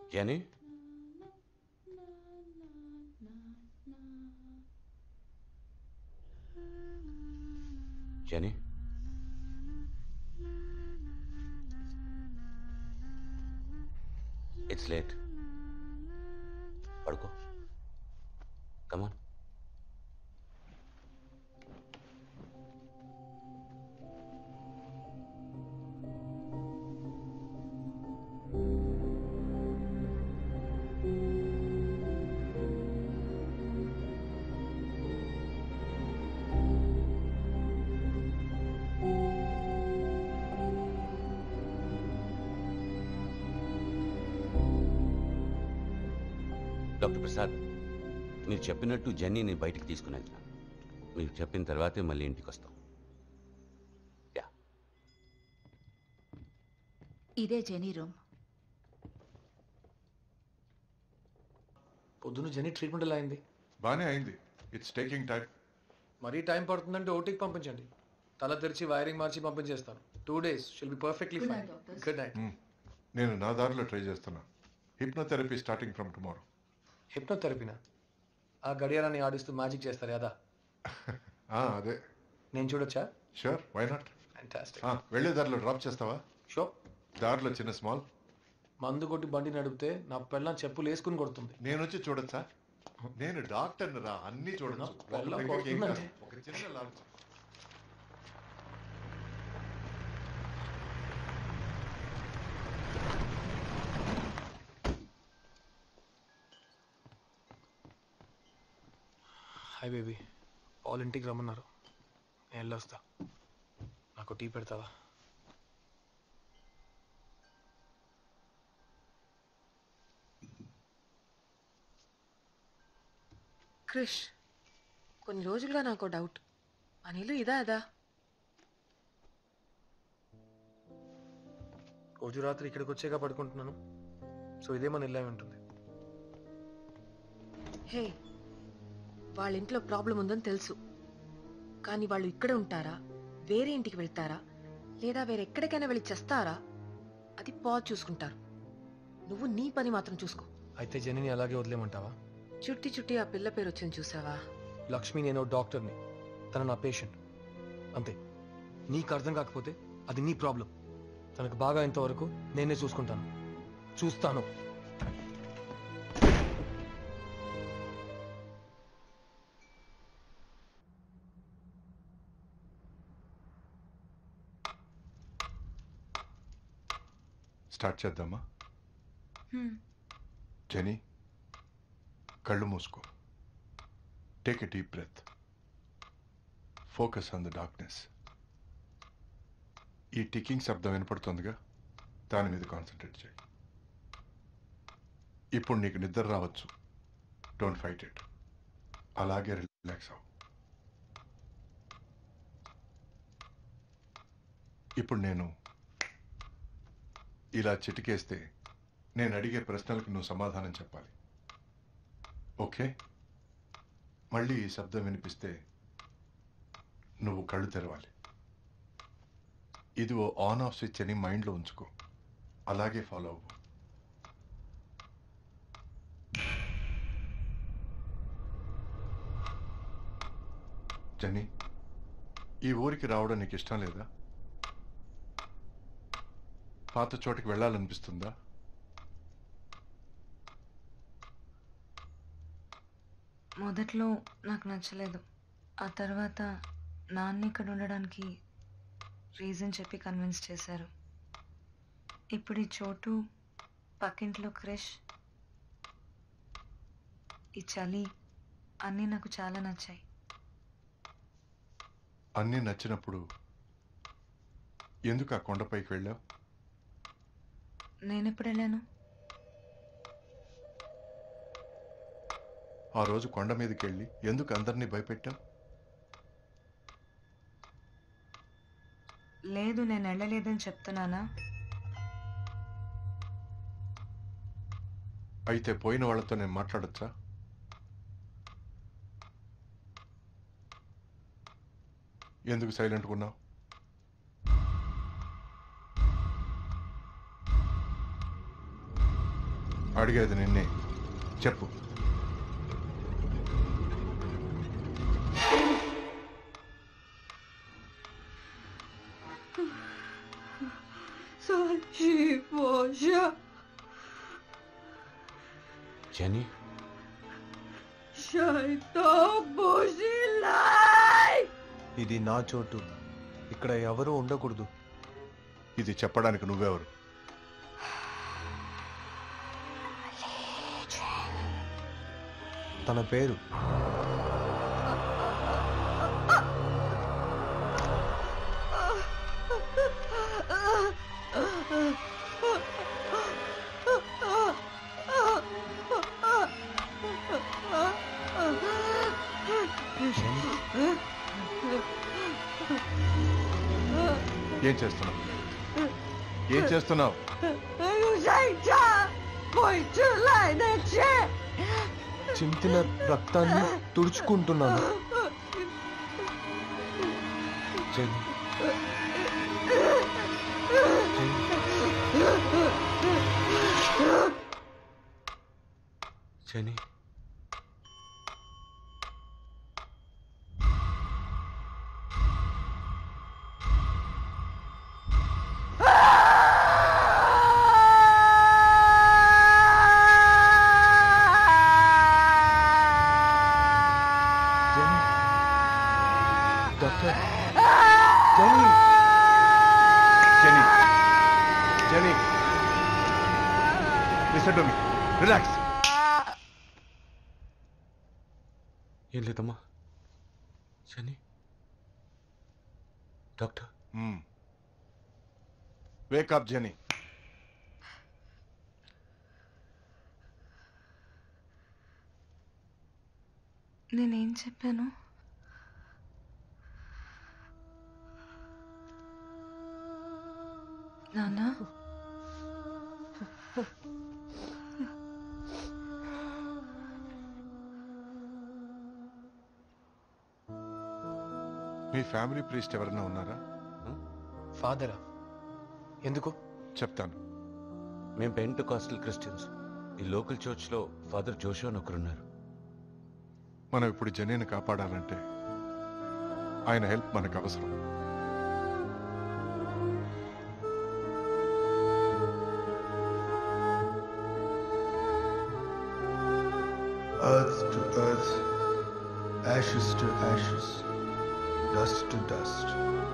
Genie genie it's late పడుకో come on doctor Prasad మీరు చెప్పినట్టు జెన్నీని బయటికి తీసుకుని వెళ్తాను. మీరు చెప్పిన తర్వాతే మళ్ళీ ఇంటికి వస్తాం. యా ఇదే జెనీ రూమ్. పొద్దున్న జెనీ ట్రీట్మెంట్ ఎలా అయింది? బానే అయింది. It's taking time. మరీ టైం పడుతుందంటే ఓటీకి పంపించండి. తల తెరిచి వైరింగ్ మార్చి పంపించేస్తాను. 2 days she'll be perfectly fine. Good night. నేను నా దారిలో ట్రై చేస్తున్నా. Hypnotherapy starting from tomorrow. హిప్నోథెరపీనా? ఆ గడియారాన్ని ఆడిస్తూ మ్యాజిక్ చేస్తారు కదా? అదే. నేను చూడొచ్చా? Sure, why not. ఫ్యాంటాస్టిక్. వెళ్ళే దారిలో డ్రాప్ చేస్తావా? షూర్. దారిలో చిన్న స్మాల్. మందు కొట్టి బండి నడిపితే నా పెళ్ళం చెప్పులు వేసుకుని కొడుతుంది. నేను వచ్చి చూడొచ్చా? నేను డాక్టర్ని రా, అన్ని చూడొచ్చు. ఒక చిన్న లాంచ్. హాయ్ బేబీ, పాల్ ఇంటికి రమ్మన్నారు. నేను వెళ్ళొస్తా. నాకు టీ పెడతావా? క్రిష్, కొన్ని రోజులుగా నాకు డౌట్. అనిలు ఇదా అదా? రోజు రాత్రి ఇక్కడికి వచ్చాక పడుకుంటున్నాను. సో ఇదే మన ఇల్లు అయి ఉంటుంది. హే, వాళ్ళ ఇంట్లో ప్రాబ్లం ఉందని తెలుసు. కానీ వాళ్ళు ఇక్కడే ఉంటారా, వేరే ఇంటికి వెళ్తారా, లేదా వేరెక్కడికైనా వెళ్ళి చేస్తారా? అది పాజ్ చూసుకుంటారు. నువ్వు నీ పని మాత్రం చూసుకో. అయితే జెనీని అలాగే వదిలేమంటావా? చుట్టి చుట్టి ఆ పిల్ల పేరు వచ్చింది చూసావా? లక్ష్మి, నేను డాక్టర్ని, తన నా పేషెంట్. అంతే. నీకు అర్థం కాకపోతే అది నీ ప్రాబ్లం. తనకు బాగా ఇంతవరకు నేనే చూసుకుంటాను, చూస్తాను. స్టార్ట్ చేద్దామా? జెనీ, కళ్ళు మూసుకో. Take a deep breath. Focus on the darkness. ఈ టికింగ్ శబ్దం వినపడుతుందిగా, దాని మీద కాన్సన్ట్రేట్ చేయి. ఇప్పుడు నీకు నిద్ర రావచ్చు. Don't fight it. అలాగే రిలాక్స్ అవ్వు. ఇప్పుడు నేను ఇలా చిటికేస్తే నేను అడిగే ప్రశ్నలకు నువ్వు సమాధానం చెప్పాలి. ఓకే? మళ్ళీ ఈ శబ్దం వినిపిస్తే నువ్వు కళ్ళు తెరవాలి. ఇది ఓ ఆన్ ఆఫ్ స్విచ్ అని మైండ్లో ఉంచుకో. అలాగే ఫాలో అవ్వు. జెనీ, ఈ ఊరికి రావడం నీకు ఇష్టం లేదా? పాత చోటికి వెళ్ళాలనిపిస్తుందా? మొదట్లో నాకు నచ్చలేదు. ఆ తర్వాత నాన్న ఇక్కడ ఉండడానికి రీజన్ చెప్పి కన్విన్స్ చేశారు. ఇప్పుడు ఈ చోటు, పక్కింట్లో క్రిష్, ఈ చలి అన్నీ నాకు చాలా నచ్చాయి. అన్నీ నచ్చినప్పుడు ఎందుకు ఆ కొండపైకి వెళ్ళావు? నేనెప్పుడు వెళ్ళాను? ఆ రోజు కొండ మీదకి వెళ్ళి ఎందుకు అందరినీ భయపెట్టావు? లేదు, నేను వెళ్ళలేదని చెప్తున్నానా? అయితే పోయిన వాళ్ళతో నేను మాట్లాడొచ్చా? ఎందుకు సైలెంట్గా ఉన్నావు? అడిగేది నిన్నే, చెప్పు. జెన్నీ, ఇది నా చోటు, ఇక్కడ ఎవరు ఉండకూడదు. ఇది చెప్పడానికి నువ్వెవరు? తన పేరు ఏం చేస్తున్నావు? ఏం చేస్తున్నావు? చింతిన రక్తాన్ని తుడుచుకుంటున్నాను. Jenny, Jenny, doctor, Jenny, Jenny, Jenny, listen to me, relax. ఏం లేదమ్మా. Jenny, doctor. Wake up Jenny. నేనేం చెప్పాను? నానా, మీ ఫ్యామిలీ ప్రీస్ట్ ఎవరైనా ఉన్నారా? ఫాదరా? ఎందుకు? చెప్తాను. మేము పెంటెకాస్టల్ క్రిస్టియన్స్. ఈ లోకల్ చర్చ్లో ఫాదర్ జోషువా అని ఒకరున్నారు. మనం ఇప్పుడు జెన్నీని కాపాడాలంటే ఆయన హెల్ప్ మనకు అవసరం. Earth to earth, ashes to ashes, dust to dust.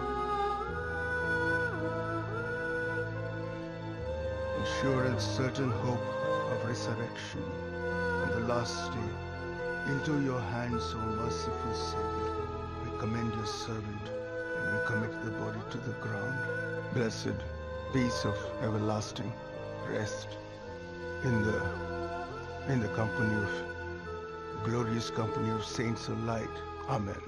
In sure and certain hope of resurrection on the last day, into your hands, O merciful Savior, we commend your servant and we commit the body to the ground. Blessed peace of everlasting rest in the company of glorious company of saints of light. Amen.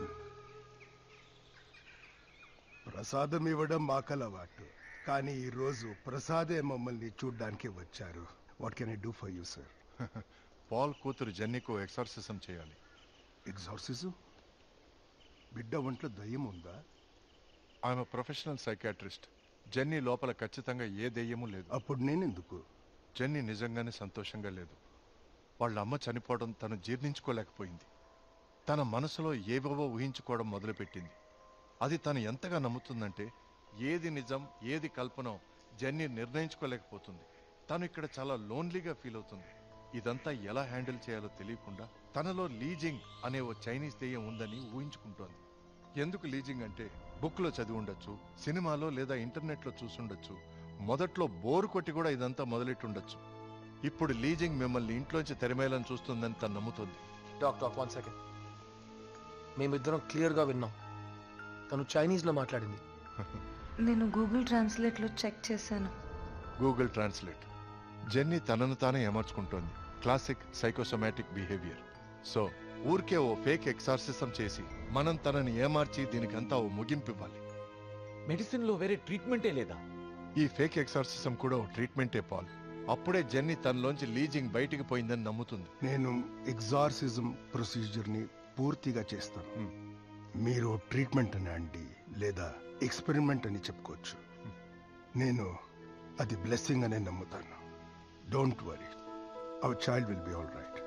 ప్రసాదం ఇవ్వడం మాకలవాటు, కానీ ఈ రోజు ప్రసాదే మమ్మల్ని చూడ్డానికి వచ్చారు. What can I do for you sir? Paul కూతురు జెన్నీకు ఎక్సార్సిజం చేయాలి. ఎగ్జార్సిజం? బిడ్డ ఒంట్లో దయ్యం ఉందా? ఆమె ప్రొఫెషనల్ సైకాట్రిస్ట్. జెన్నీ లోపల ఖచ్చితంగా ఏ దెయ్యమూ లేదు. అప్పుడు నేనెందుకు? జెన్నీ నిజంగానే సంతోషంగా లేదు. వాళ్ళ అమ్మ చనిపోవడం తను జీర్ణించుకోలేకపోయింది. తన మనసులో ఏవేవో ఊహించుకోవడం మొదలుపెట్టింది. అది తను ఎంతగా నమ్ముతుందంటే ఏది నిజం ఏది కల్పనో జెన్నీ నిర్ణయించుకోలేకపోతుంది. తను ఇక్కడ చాలా లోన్లీగా ఫీల్ అవుతుంది. ఇదంతా ఎలా హ్యాండిల్ చేయాలో తెలియకుండా తనలో లీజింగ్ అనే ఓ చైనీస్ దెయ్యం ఉందని ఊహించుకుంటోంది. ఎందుకు లీజింగ్ అంటే బుక్లో చదివి ఉండొచ్చు, సినిమాలో లేదా ఇంటర్నెట్లో చూసుండొచ్చు. మొదట్లో బోరు కొట్టి కూడా ఇదంతా మొదలెట్టుండొచ్చు. ఇప్పుడు లీజింగ్ మిమ్మల్ని ఇంట్లోంచి తెరమేయాలని చూస్తుందని తను నమ్ముతుంది. Doctor, 1 second. మేమిద్దరం క్లియర్గా విన్నాం. తను చైనీస్లో మాట్లాడింది. నేను గూగుల్ ట్రాన్స్లేట్లో చెక్ చేశాను. Google translate. జెన్నీ తనను తానే ఏమర్చుకుంటోంది. Classic psychosomatic behaviour. సో ఊరికే ఓ ఫేక్ ఎక్సార్సిజం చేసి మనం తనని ఏమార్చి దీనికంతా ఓ ముగింపు ఇవ్వాలి. మెడిసిన్లో వేరే ట్రీట్మెంటే లేదా? ఈ ఫేక్ ఎక్సార్సిజం కూడా ఓ ట్రీట్మెంటే పాల్. అప్పుడే జెన్నీ తనలోంచి లీజింగ్ బయటికి పోయిందని నమ్ముతుంది. నేను ఎగ్జార్సిజం ప్రొసీజర్ని పూర్తిగా చేస్తాను. మీరు ట్రీట్మెంట్ అని అండి లేదా ఎక్స్పెరిమెంట్ అని చెప్పుకోవచ్చు. నేను అది బ్లెస్సింగ్ అనే నమ్ముతాను. Don't worry. our child will be all right.